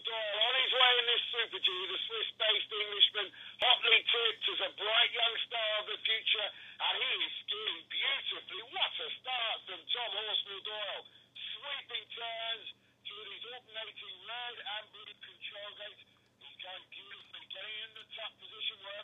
Doyle on his way in this Super G, the Swiss-based Englishman, hotly tipped as a bright young star of the future, and he is skiing beautifully. What a start from Tom Horsfall Doyle. Sweeping turns through these alternating red and blue control gates. He's going beautifully, getting in the top position wherever